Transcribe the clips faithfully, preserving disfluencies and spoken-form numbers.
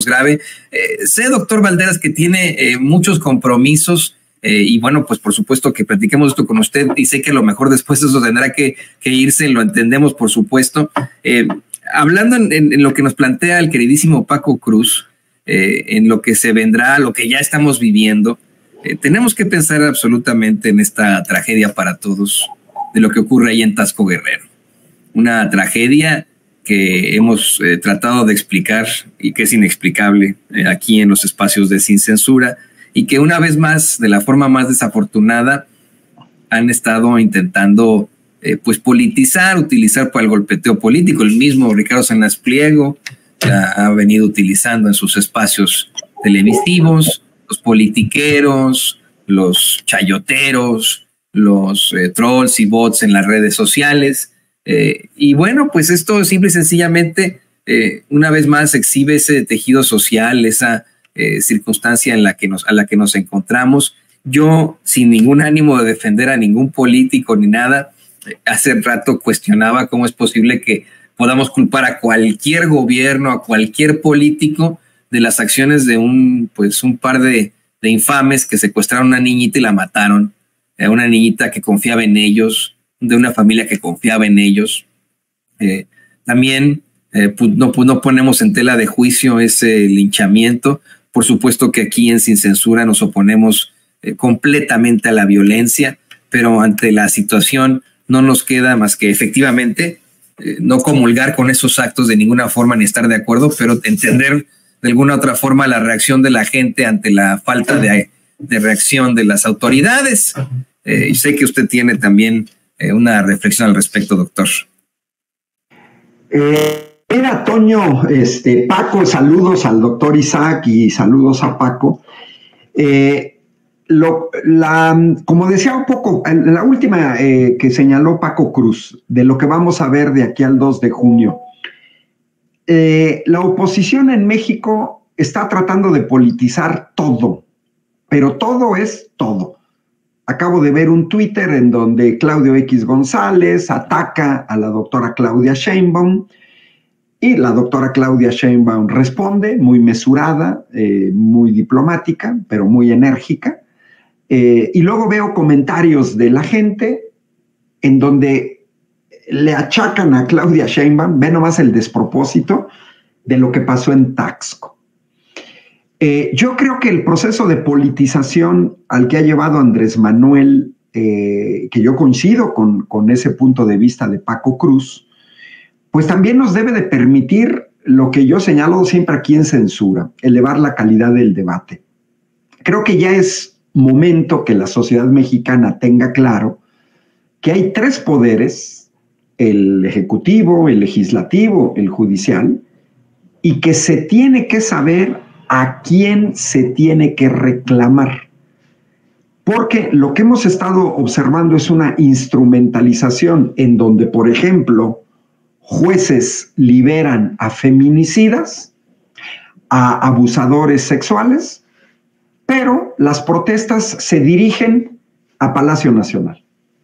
grave. Eh, sé, doctor Valderas, que tiene eh, muchos compromisos eh, y bueno, pues por supuesto que platiquemos esto con usted y sé que a lo mejor después eso tendrá que, que irse, lo entendemos por supuesto. Eh, hablando en, en, en lo que nos plantea el queridísimo Paco Cruz, eh, en lo que se vendrá, lo que ya estamos viviendo, eh, tenemos que pensar absolutamente en esta tragedia para todos de lo que ocurre ahí en Taxco Guerrero. Una tragedia que hemos eh, tratado de explicar y que es inexplicable eh, aquí en los espacios de Sin Censura y que una vez más, de la forma más desafortunada, han estado intentando eh, pues politizar, utilizar para el golpeteo político. El mismo Ricardo Salinas Pliego la ha venido utilizando en sus espacios televisivos, los politiqueros, los chayoteros, los eh, trolls y bots en las redes sociales. Eh, y bueno, pues esto simple y sencillamente, eh, una vez más, exhibe ese tejido social, esa eh, circunstancia en la que nos, a la que nos encontramos. Yo, sin ningún ánimo de defender a ningún político ni nada, eh, hace rato cuestionaba cómo es posible que podamos culpar a cualquier gobierno, a cualquier político de las acciones de un, pues, un par de, de infames que secuestraron a una niñita y la mataron, a una niñita que confiaba en ellos, de una familia que confiaba en ellos. Eh, también eh, pues no, pues no ponemos en tela de juicio ese linchamiento. Por supuesto que aquí en Sin Censura nos oponemos eh, completamente a la violencia, pero ante la situación no nos queda más que efectivamente eh, no comulgar con esos actos de ninguna forma ni estar de acuerdo, pero entender de alguna otra forma la reacción de la gente ante la falta de, de reacción de las autoridades. Eh, y sé que usted tiene también Eh, una reflexión al respecto, doctor. Eh, mira, Toño, este, Paco, saludos al doctor Isaac y saludos a Paco. Eh, lo, la, como decía un poco, en la última eh, que señaló Paco Cruz, de lo que vamos a ver de aquí al dos de junio, eh, la oposición en México está tratando de politizar todo, pero todo es todo. Acabo de ver un Twitter en donde Claudio X González ataca a la doctora Claudia Sheinbaum y la doctora Claudia Sheinbaum responde muy mesurada, eh, muy diplomática, pero muy enérgica. Eh, y luego veo comentarios de la gente en donde le achacan a Claudia Sheinbaum, ve nomás el despropósito de lo que pasó en Taxco. Eh, yo creo que el proceso de politización al que ha llevado Andrés Manuel, eh, que yo coincido con, con ese punto de vista de Paco Cruz, pues también nos debe de permitir lo que yo señalo siempre aquí en Censura, elevar la calidad del debate. Creo que ya es momento que la sociedad mexicana tenga claro que hay tres poderes, el ejecutivo, el legislativo, el judicial, y que se tiene que saber a quién se tiene que reclamar. Porque lo que hemos estado observando es una instrumentalización en donde, por ejemplo, jueces liberan a feminicidas, a abusadores sexuales, pero las protestas se dirigen a Palacio Nacional.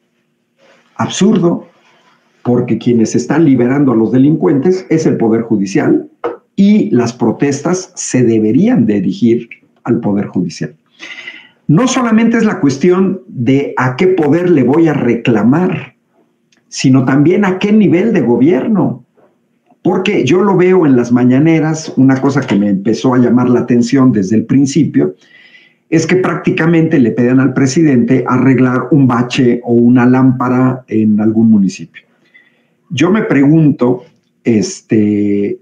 Absurdo, porque quienes están liberando a los delincuentes es el Poder Judicial, y las protestas se deberían dirigir al Poder Judicial. No solamente es la cuestión de a qué poder le voy a reclamar, sino también a qué nivel de gobierno. Porque yo lo veo en las mañaneras, una cosa que me empezó a llamar la atención desde el principio, es que prácticamente le pedían al presidente arreglar un bache o una lámpara en algún municipio. Yo me pregunto, este...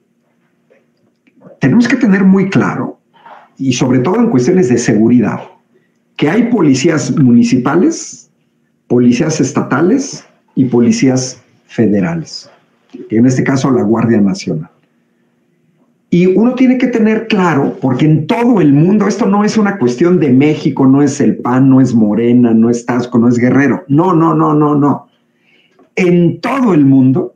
tenemos que tener muy claro, y sobre todo en cuestiones de seguridad, que hay policías municipales, policías estatales y policías federales, en este caso la Guardia Nacional. Y uno tiene que tener claro, porque en todo el mundo, esto no es una cuestión de México, no es el P A N, no es Morena, no es Taxco, no es Guerrero, no, no, no, no, no. En todo el mundo,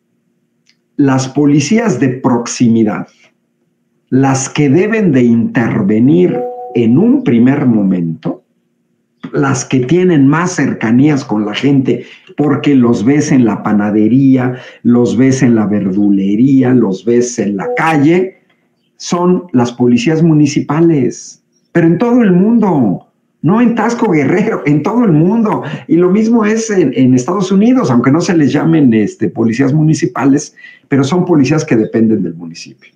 las policías de proximidad, las que deben de intervenir en un primer momento, las que tienen más cercanías con la gente, porque los ves en la panadería, los ves en la verdulería, los ves en la calle, son las policías municipales, pero en todo el mundo, no en Taxco Guerrero, en todo el mundo. Y lo mismo es en, en Estados Unidos, aunque no se les llamen este, policías municipales, pero son policías que dependen del municipio.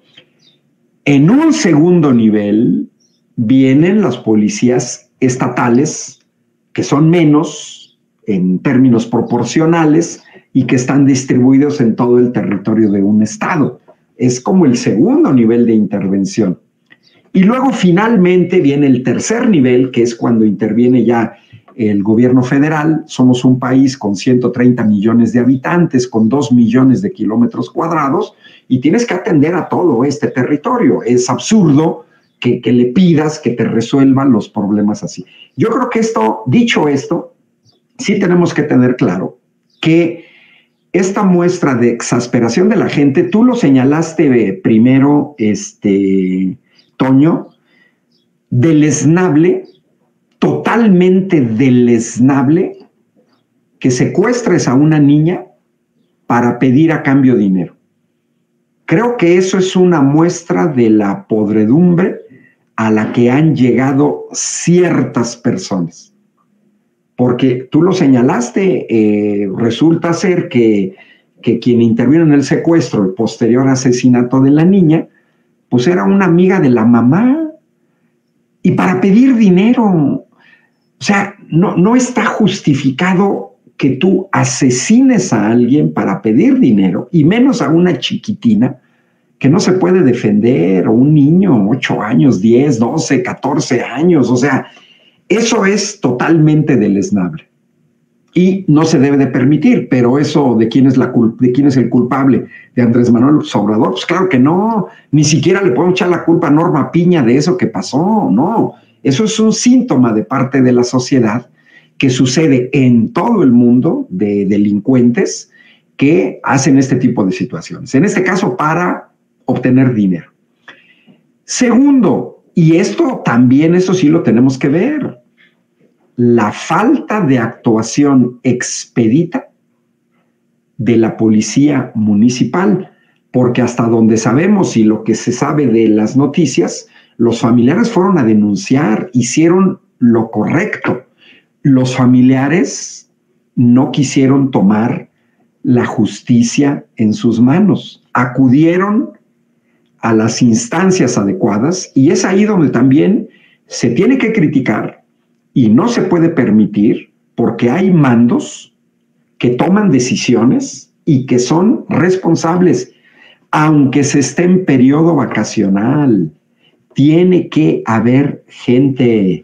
En un segundo nivel vienen las policías estatales, que son menos en términos proporcionales y que están distribuidos en todo el territorio de un estado. Es como el segundo nivel de intervención. Y luego finalmente viene el tercer nivel, que es cuando interviene ya el gobierno federal. Somos un país con ciento treinta millones de habitantes, con dos millones de kilómetros cuadrados, y tienes que atender a todo este territorio. Es absurdo que, que le pidas que te resuelvan los problemas así. Yo creo que esto, dicho esto, sí tenemos que tener claro que esta muestra de exasperación de la gente, tú lo señalaste primero, este, Toño, deleznable, totalmente deleznable, que secuestres a una niña para pedir a cambio dinero. Creo que eso es una muestra de la podredumbre a la que han llegado ciertas personas. Porque tú lo señalaste, eh, resulta ser que, que quien intervino en el secuestro, el posterior asesinato de la niña, pues era una amiga de la mamá, y para pedir dinero. O sea, no, no está justificado que tú asesines a alguien para pedir dinero, y menos a una chiquitina que no se puede defender, o un niño, ocho años, diez, doce, catorce años. O sea, eso es totalmente deleznable y no se debe de permitir. Pero eso de quién es, la cul- de quién es el culpable, de Andrés Manuel López Obrador, pues claro que no. Ni siquiera le podemos echar la culpa a Norma Piña de eso que pasó, no. Eso es un síntoma de parte de la sociedad que sucede en todo el mundo, de delincuentes que hacen este tipo de situaciones. En este caso, para obtener dinero. Segundo, y esto también, eso sí lo tenemos que ver, la falta de actuación expedita de la policía municipal, porque hasta donde sabemos y lo que se sabe de las noticias, los familiares fueron a denunciar, hicieron lo correcto. Los familiares no quisieron tomar la justicia en sus manos, acudieron a las instancias adecuadas, y es ahí donde también se tiene que criticar y no se puede permitir, porque hay mandos que toman decisiones y que son responsables, aunque se esté en periodo vacacional. Tiene que haber gente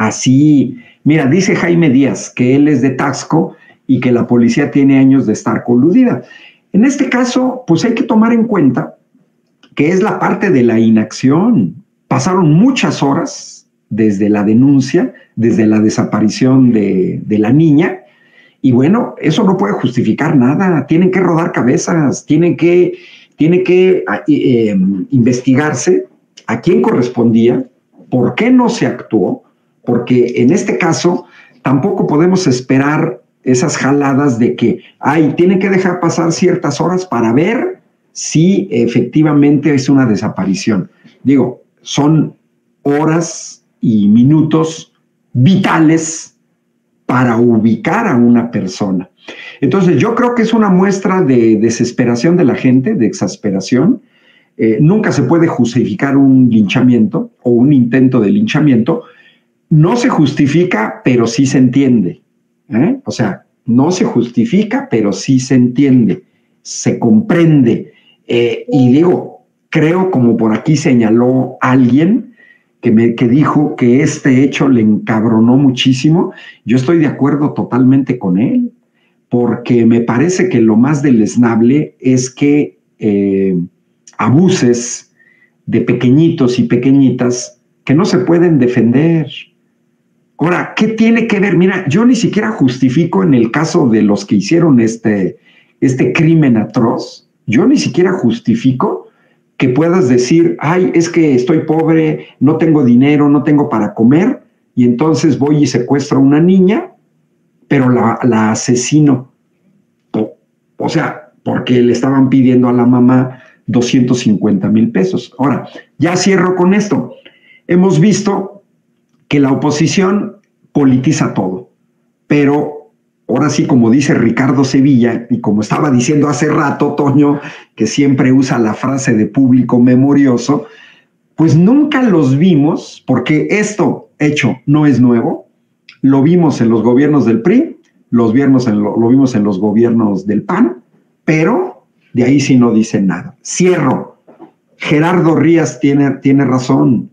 así. Mira, dice Jaime Díaz que él es de Taxco y que la policía tiene años de estar coludida. En este caso, pues hay que tomar en cuenta que es la parte de la inacción. Pasaron muchas horas desde la denuncia, desde la desaparición de, de la niña, y bueno, eso no puede justificar nada. Tienen que rodar cabezas, tienen que, tiene que eh, investigarse a quién correspondía, por qué no se actuó, porque en este caso tampoco podemos esperar esas jaladas de que, ay, tienen que dejar pasar ciertas horas para ver si efectivamente es una desaparición. Digo, son horas y minutos vitales para ubicar a una persona. Entonces, yo creo que es una muestra de desesperación de la gente, de exasperación. Eh, nunca se puede justificar un linchamiento o un intento de linchamiento. No se justifica, pero sí se entiende. ¿eh? O sea, no se justifica, pero sí se entiende, se comprende. Eh, y digo, creo, como por aquí señaló alguien que, me, que dijo que este hecho le encabronó muchísimo, yo estoy de acuerdo totalmente con él, porque me parece que lo más deleznable es que eh, abuses de pequeñitos y pequeñitas que no se pueden defender. Ahora, ¿qué tiene que ver? Mira, yo ni siquiera justifico en el caso de los que hicieron este, este crimen atroz, yo ni siquiera justifico que puedas decir, ay, es que estoy pobre, no tengo dinero, no tengo para comer, y entonces voy y secuestro a una niña, pero la, la asesino. O, o sea, porque le estaban pidiendo a la mamá doscientos cincuenta mil pesos. Ahora, ya cierro con esto. Hemos visto que la oposición politiza todo, pero ahora sí, como dice Ricardo Sevilla, y como estaba diciendo hace rato, Toño, que siempre usa la frase de público memorioso, pues nunca los vimos, porque esto hecho no es nuevo, lo vimos en los gobiernos del P R I, los vimos en lo, lo vimos en los gobiernos del P A N, pero de ahí sí no dicen nada. Cierro. Gerardo Rías tiene, tiene razón.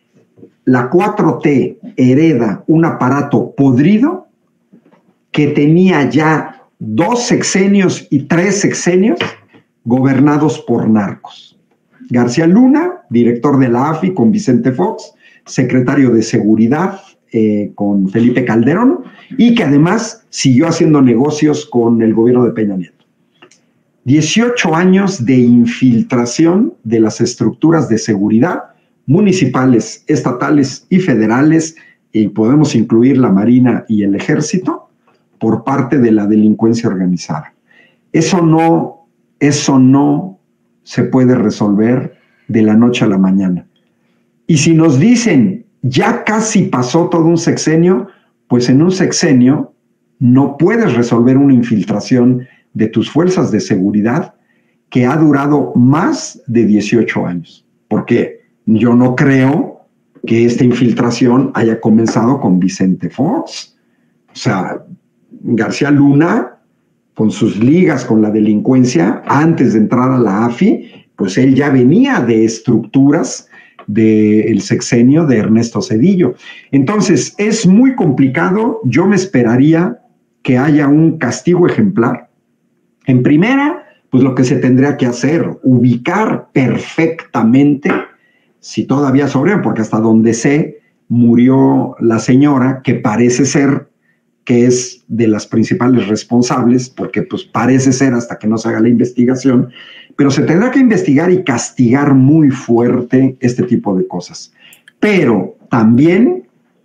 La cuatro T hereda un aparato podrido que tenía ya dos sexenios y tres sexenios gobernados por narcos. García Luna, director de la A F I con Vicente Fox, secretario de Seguridad eh, con Felipe Calderón, y que además siguió haciendo negocios con el gobierno de Peña Nieto. dieciocho años de infiltración de las estructuras de seguridad municipales, estatales y federales, y podemos incluir la Marina y el Ejército, por parte de la delincuencia organizada. Eso no, eso no se puede resolver de la noche a la mañana. Y si nos dicen, ya casi pasó todo un sexenio, pues en un sexenio no puedes resolver una infiltración de tus fuerzas de seguridad que ha durado más de dieciocho años. Porque yo no creo que esta infiltración haya comenzado con Vicente Fox. O sea, García Luna, con sus ligas con la delincuencia, antes de entrar a la A F I, pues él ya venía de estructuras del sexenio de Ernesto Zedillo. Entonces, es muy complicado. Yo me esperaría que haya un castigo ejemplar. En primera, pues lo que se tendría que hacer, ubicar perfectamente, si todavía sobrevive, porque hasta donde sé, murió la señora, que parece ser que es de las principales responsables, porque pues parece ser hasta que no se haga la investigación, pero se tendrá que investigar y castigar muy fuerte este tipo de cosas. Pero también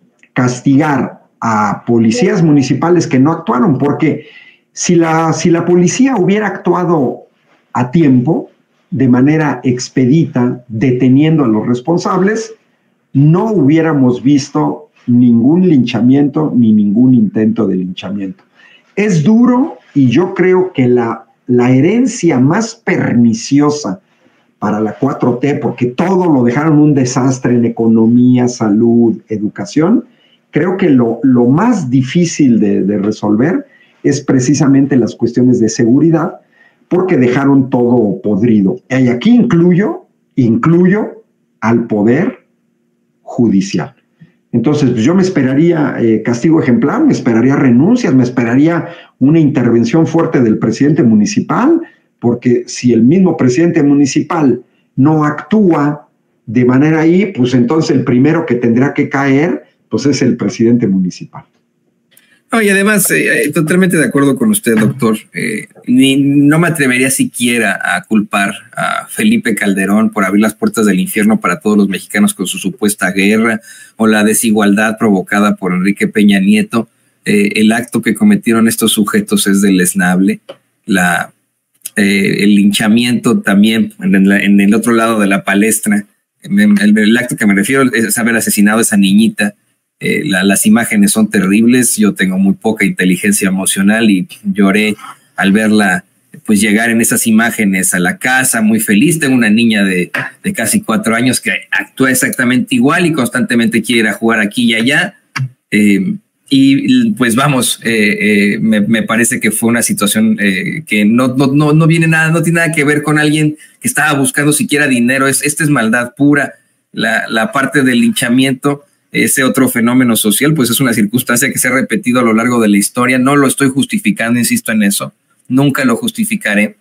castigar a policías municipales que no actuaron, porque si la, si la policía hubiera actuado a tiempo, de manera expedita, deteniendo a los responsables, no hubiéramos visto ningún linchamiento ni ningún intento de linchamiento. Es duro, y yo creo que la, la herencia más perniciosa para la cuatro T, porque todo lo dejaron un desastre en economía, salud, educación, creo que lo, lo más difícil de, de resolver es precisamente las cuestiones de seguridad, porque dejaron todo podrido. Y aquí incluyo, incluyo al poder judicial. Entonces, pues yo me esperaría eh, castigo ejemplar, me esperaría renuncias, me esperaría una intervención fuerte del presidente municipal, porque si el mismo presidente municipal no actúa de manera ahí, pues entonces el primero que tendrá que caer, pues es el presidente municipal. No, y además, eh, totalmente de acuerdo con usted, doctor. Eh, ni, no me atrevería siquiera a culpar a Felipe Calderón por abrir las puertas del infierno para todos los mexicanos con su supuesta guerra o la desigualdad provocada por Enrique Peña Nieto. Eh, el acto que cometieron estos sujetos es deleznable. La, eh, el linchamiento también en, la, en el otro lado de la palestra. El, el acto que me refiero es haber asesinado a esa niñita. Eh, la, las imágenes son terribles. Yo tengo muy poca inteligencia emocional y lloré al verla pues llegar en esas imágenes a la casa muy feliz. Tengo una niña de, de casi cuatro años que actúa exactamente igual y constantemente quiere ir a jugar aquí y allá. Eh, y pues vamos, eh, eh, me, me parece que fue una situación eh, que no, no, no, no viene nada, no tiene nada que ver con alguien que estaba buscando siquiera dinero. Es, esta es maldad pura. La, la parte del linchamiento, ese otro fenómeno social, pues es una circunstancia que se ha repetido a lo largo de la historia. No lo estoy justificando, insisto en eso. Nunca lo justificaré,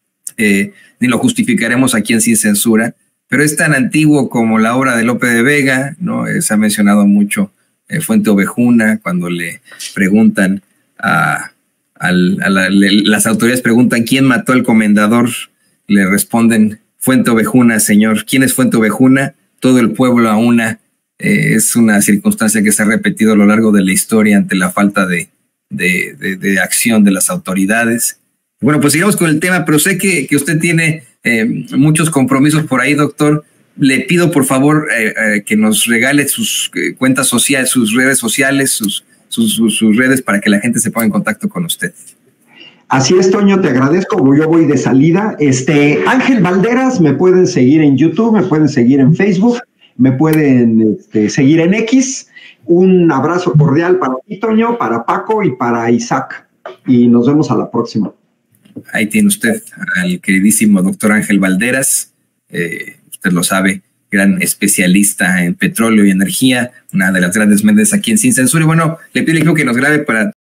eh, ni lo justificaremos aquí en Sin Censura, pero es tan antiguo como la obra de Lope de Vega, ¿no? Eh, se ha mencionado mucho eh, Fuente Ovejuna, cuando le preguntan a, a, a la, le, las autoridades preguntan quién mató al comendador, le responden Fuente Ovejuna, señor. ¿Quién es Fuente Ovejuna? Todo el pueblo a una. Eh, es una circunstancia que se ha repetido a lo largo de la historia ante la falta de, de, de, de acción de las autoridades. Bueno, pues sigamos con el tema, pero sé que, que usted tiene eh, muchos compromisos por ahí, doctor. Le pido por favor eh, eh, que nos regale sus eh, cuentas sociales, sus redes sociales, sus, sus, sus, sus redes para que la gente se ponga en contacto con usted. Así es, Toño, te agradezco, yo voy de salida. Este, Ángel Valderas, me pueden seguir en YouTube, me pueden seguir en Facebook, me pueden este, seguir en X. Un abrazo cordial para ti, Toño, para Paco y para Isaac. Y nos vemos a la próxima. Ahí tiene usted al queridísimo doctor Ángel Valderas, eh, usted lo sabe, gran especialista en petróleo y energía, una de las grandes mentes aquí en Sin Censura. Y bueno, le pido que nos grabe para